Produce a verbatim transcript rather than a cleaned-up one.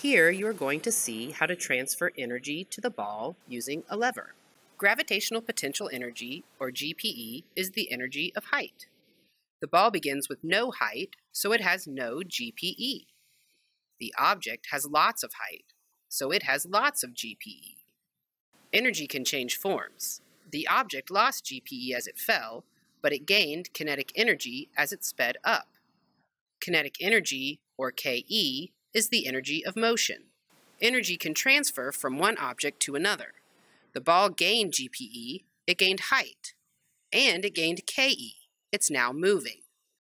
Here you are going to see how to transfer energy to the ball using a lever. Gravitational potential energy, or G P E, is the energy of height. The ball begins with no height, so it has no G P E. The object has lots of height, so it has lots of G P E. Energy can change forms. The object lost G P E as it fell, but it gained kinetic energy as it sped up. Kinetic energy, or K E, is the energy of motion. Energy can transfer from one object to another. The ball gained G P E, it gained height, and it gained K E. It's now moving.